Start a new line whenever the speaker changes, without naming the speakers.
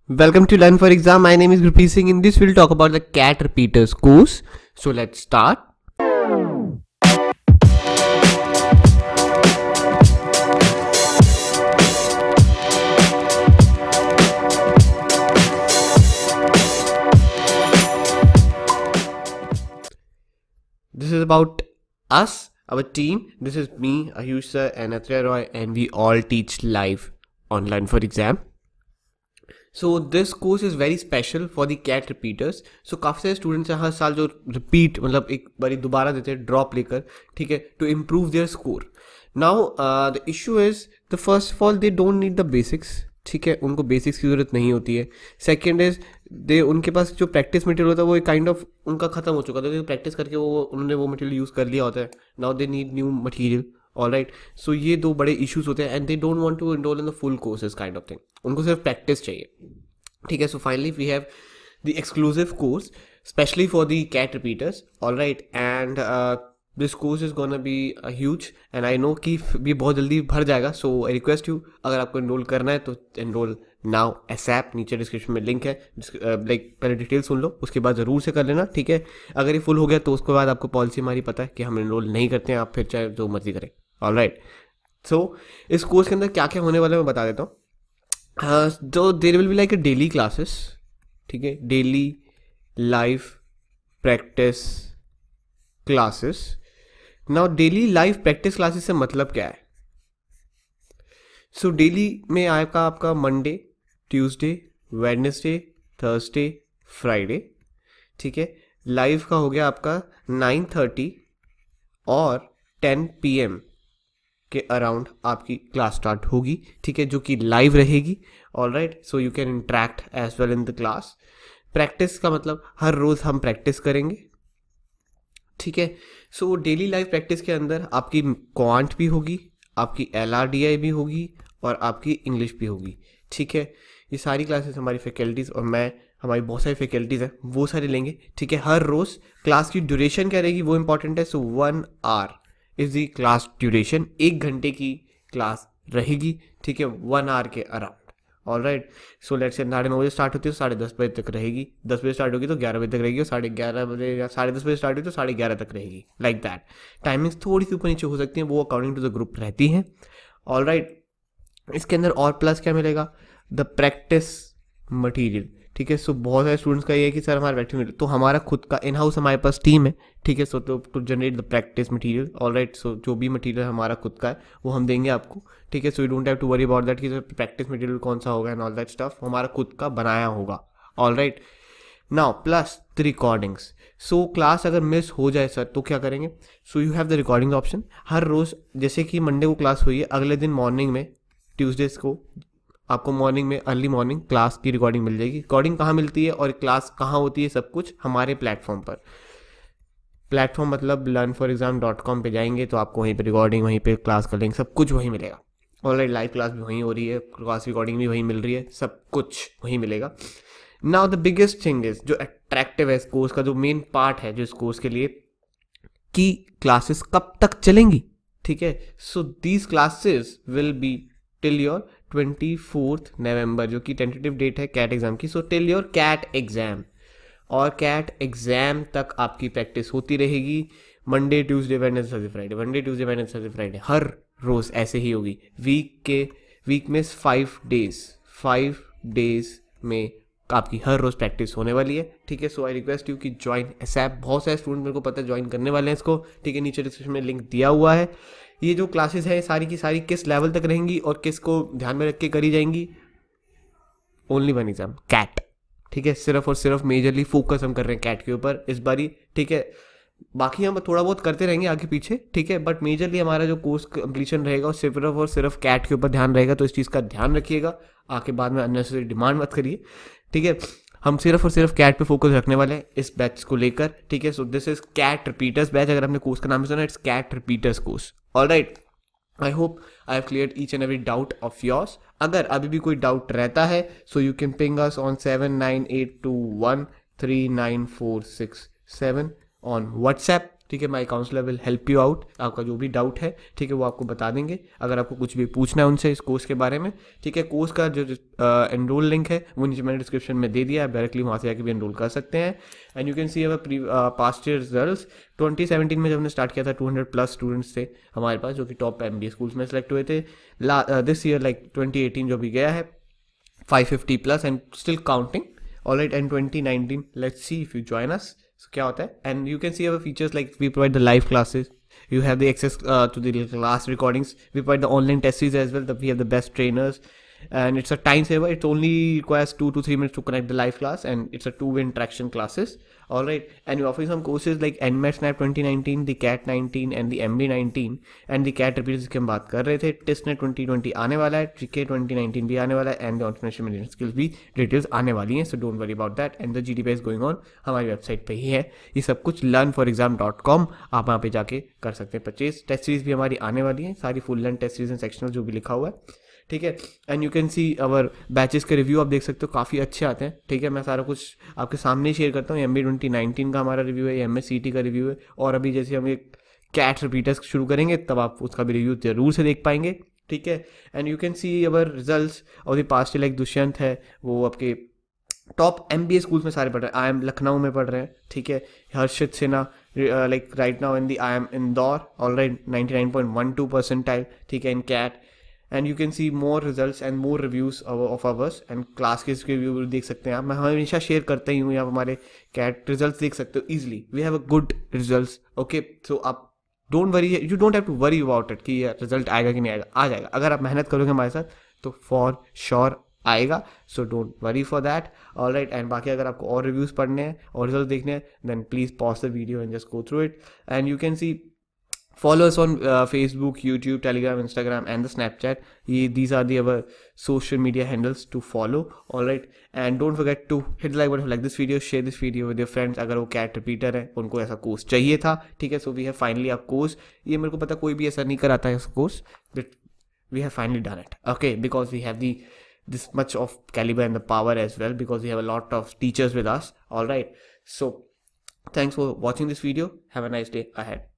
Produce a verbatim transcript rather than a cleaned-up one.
Welcome to Learn for Exam. My name is Gurpreet Singh. In this, we'll talk about the CAT Repeaters course. So let's start. This is about us, our team. This is me, Ayush sir, and Atriya Roy, and we all teach live on Learn for Exam. So this course is very special for the CAT repeaters. So काफ़ी सारे students हैं हर साल जो repeat मतलब एक बारी दोबारा देते हैं ड्रॉप लेकर, ठीक है, to improve their score. Now the issue is the first of all they don't need the basics, ठीक है, उनको बेसिक्स की ज़रूरत नहीं होती है. सेकेंड इज दे उनके पास जो प्रैक्टिस मटेरियल होता है वो एक काइंड ऑफ उनका ख़त्म हो चुका था. प्रैक्टिस करके वो उन्होंने वो मटेरियल यूज़ कर लिया होता है. Now they need new material. All right, so ये दो बड़े इशूज़ होते हैं and they don't want to enrol in the full courses kind of thing. उनको सिर्फ प्रैक्टिस चाहिए, ठीक है. So finally we have the exclusive course specially for the CAT repeaters. All right, and this course is gonna be huge and I know कि भी बहुत जल्दी भर जाएगा. सो आई रिक्वेस्ट यू, अगर आपको एनरोल करना है तो एनरोल नाउ एसएप. नीचे डिस्क्रिप्शन में लिंक है, लाइक uh, पहले डिटेल सुन लो, उसके बाद ज़रूर से कर लेना, ठीक है. अगर ये फुल हो गया तो उसके बाद आपको पॉलिसी हमारी पता है कि हम एनरोल नहीं करते हैं, आप फिर चाहे जो मर्जी करें. ऑल राइट, सो इस कोर्स के अंदर क्या क्या होने वाला है मैं बता देता हूँ. तो there will be like a daily classes, ठीक है, daily live practice classes. Now daily live practice classes से मतलब क्या है? सो so, डेली में आएगा आपका Monday, Tuesday, Wednesday, Thursday, Friday, ठीक है. लाइव का हो गया आपका नाइन थर्टी और टेन पी एम के अराउंड आपकी क्लास स्टार्ट होगी, ठीक है, जो कि लाइव रहेगी. All right, so you can interact as well in the class. Practice का मतलब हर रोज़ हम प्रैक्टिस करेंगे, ठीक है. सो डेली लाइव प्रैक्टिस के अंदर आपकी क्वांट भी होगी, आपकी एल आर डी आई भी होगी और आपकी इंग्लिश भी होगी, ठीक है. ये सारी क्लासेस हमारी फैकल्टीज़ और मैं, हमारी बहुत सारी फैकल्टीज़ हैं, वो सारे लेंगे, ठीक है. हर रोज़ क्लास की ड्यूरेशन क्या रहेगी वो इंपॉर्टेंट है. So one hour is the class duration. एक घंटे की क्लास रहेगी, ठीक है, वन आवर के around. All right, so let's say साढ़े नौ बजे स्टार्ट होती है तो साढ़े दस बजे तक रहेगी. दस बजे स्टार्ट होगी तो ग्यारह बजे तक रहेगी, और साढ़े ग्यारह बजे या साढ़े दस बजे स्टार्ट होगी तो साढ़े ग्यारह तक रहेगी. Like that. टाइमिंग्स थोड़ी सी ऊपर नीचे हो सकती हैं, वो अकॉर्डिंग टू द ग्रुप रहती हैं. ऑल राइट, इसके अंदर और प्लस क्या मिलेगा? द प्रैक्टिस मटीरियल, ठीक है. सो बहुत सारे स्टूडेंट्स का ये है कि सर हमारा प्रैक्टिस मटीरियल, तो हमारा खुद का इन हाउस हमारे पास टीम है, ठीक है. सो तो to generate the practice material. All right, so जो भी मटीरियल हमारा खुद का है वो हम देंगे आपको, ठीक है. So you don't have to worry about that कि सर प्रैक्टिस मटीरियल कौन सा होगा एंड ऑल दैट स्टफ, हमारा खुद का बनाया होगा. All right, now plus the recordings. So class अगर मिस हो जाए सर तो क्या करेंगे? So you have the recording option. हर रोज़ जैसे कि मंडे को क्लास हुई है, अगले दिन मॉर्निंग में ट्यूसडेज को आपको मॉर्निंग में अर्ली मॉर्निंग क्लास की रिकॉर्डिंग मिल जाएगी. रिकॉर्डिंग कहाँ मिलती है और क्लास कहाँ होती है, सब कुछ हमारे प्लेटफॉर्म पर. प्लेटफॉर्म मतलब learn for exam dot com पर जाएंगे तो आपको वहीं पे रिकॉर्डिंग, वहीं पे क्लास का लिंक, सब कुछ वहीं मिलेगा. ऑलरेडी लाइव क्लास भी वहीं हो रही है, क्लास रिकॉर्डिंग भी वहीं मिल रही है, सब कुछ वहीं मिलेगा. Now the biggest thing is, जो अट्रैक्टिव है इस कोर्स का, जो मेन पार्ट है जो इस कोर्स के लिए, कि क्लासेस कब तक चलेंगी, ठीक है. So these classes will be till your twenty fourth November, जो कि टेंटेटिव डेट है कैट एग्जाम की. So till your CAT exam, और कैट एग्जाम तक आपकी प्रैक्टिस होती रहेगी. Monday, Tuesday, Wednesday, Thursday, Friday, Monday, Tuesday, Wednesday, Thursday, Friday, हर रोज़ ऐसे ही होगी. वीक के वीक में फाइव डेज फाइव डेज में आपकी हर रोज़ प्रैक्टिस होने वाली है, ठीक है. सो आई रिक्वेस्ट यू कि ज्वाइन एसएप. बहुत सारे स्टूडेंट मेरे को पता है ज्वाइन करने वाले हैं इसको, ठीक है. नीचे डिस्क्रिप्शन में लिंक दिया हुआ है. ये जो क्लासेस है सारी की सारी किस लेवल तक रहेंगी और किस को ध्यान में रख के करी जाएंगी? ओनली वन एग्जाम, कैट, ठीक है. सिर्फ और सिर्फ मेजरली फोकस हम कर रहे हैं कैट के ऊपर इस बारी, ठीक है. बाकी हम थोड़ा बहुत करते रहेंगे आगे पीछे, ठीक है, बट मेजरली हमारा जो कोर्स कंप्लीशन रहेगा और सिर्फ और सिर्फ कैट के ऊपर ध्यान रहेगा. तो इस चीज़ का ध्यान रखिएगा, आके बाद में अननेसेसरी डिमांड मत करिए, ठीक है. हम सिर्फ और सिर्फ कैट पे फोकस रखने वाले हैं इस बैच को लेकर, ठीक है. So this is CAT repeaters batch. अगर आपने कोर्स का नाम सुना, it's CAT repeaters course. All right, I hope I have clear each and every doubt of yours. अगर अभी भी कोई डाउट रहता है so you can ping us on seven nine eight two one three nine four six seven on WhatsApp. ठीक है। My counsellor will help you out, आपका जो भी डाउट है ठीक है वो आपको बता देंगे, अगर आपको कुछ भी पूछना है उनसे इस कोर्स के बारे में, ठीक है। कोर्स का जो एनरोल लिंक है वो नीचे मैंने डिस्क्रिप्शन में दे दिया है, डायरेक्टली वहाँ से जाके भी एनरोल कर सकते हैं। And you can see our past year results. Twenty seventeen में जब हमने स्टार्ट किया था टू हंड्रेड प्लस स्टूडेंट्स थे हमारे पास जो कि top M B A schools में सेलेक्ट हुए थे। This year like twenty eighteen जो भी गया है five fifty plus and still counting, alright. And twenty nineteen let's see if you join us, so क्या होता है। And you can see our features like we provide the live classes, you have the access uh, to the class recordings, we provide the online test series as well, that we have the best trainers, and it's a time saver. It only requires two to three minutes to connect the live class, and it's a two-way interaction classes, all right. And we're offering some courses like N M A T Snap twenty nineteen, the C A T nineteen and the M B nineteen, and the C A T repeaters की हम बात कर रहे थे। TISnet twenty twenty आने वाला है, G K twenty nineteen भी आने वाला है, and the entrepreneurship management skills भी डिटेल्स आने वाली हैं, so don't worry about that। and the G D P is going on, हमारी वेबसाइट पे ही है ये सब कुछ, learn for exam dot com, आप वहाँ पे जाके कर सकते हैं परचेज। टेस्ट सीरीज भी हमारी आने वाली है, सारी full length test series and sectional जो भी लिखा हुआ है, ठीक है। And you can see our batches के रिव्यू आप देख सकते हो, काफ़ी अच्छे आते हैं, ठीक है। मैं सारा कुछ आपके सामने शेयर करता हूँ। एम बी ट्वेंटी नाइनटीन का हमारा रिव्यू है, एम एस सी टी का रिव्यू है, और अभी जैसे हम एक कैट रिपीटर्स शुरू करेंगे तब आप उसका भी रिव्यू जरूर से देख पाएंगे, ठीक है। And you can see our results और द पास्ट लाइक दुष्यंत है वो आपके top M B A schools में सारे पढ़ रहे हैं। आई एम लखनऊ में पढ़ रहे हैं, ठीक है। Harshit Sinha like right now in the I M Indore, all right, ninety nine point one two percentile, ठीक है, in CAT. And you can see more results and more reviews of ours and class के review देख सकते हैं आप। मैं हमेशा share करता ही हूँ, यहाँ हमारे कैट रिजल्ट्स देख सकते हो easily, we have a good results, okay. So आप don't worry, you don't have to worry about it कि रिजल्ट आएगा कि नहीं आएगा, आ जाएगा। अगर आप मेहनत करोगे हमारे साथ तो फॉर श्योर आएगा, so don't worry for that, alright. And बाकी अगर आपको और रिव्यूज़ पढ़ने हैं और रिजल्ट देखने हैं then please pause the video and just go through it. And you can see follow us on uh, Facebook, YouTube, Telegram, Instagram and the Snapchat. Ye, these are the our social media handles to follow, all right। and don't forget to hit the like button, like this video, share this video with your friends अगर वो cat repeater है उनको ऐसा course चाहिए था, ठीक है। So we have finally a course, ये मेरे को पता कोई भी ऐसा नहीं कराता है इस course, but we have finally done it, okay, because we have the this much of caliber and the power as well, because we have a lot of teachers with us, all right। So thanks for watching this video, have a nice day ahead.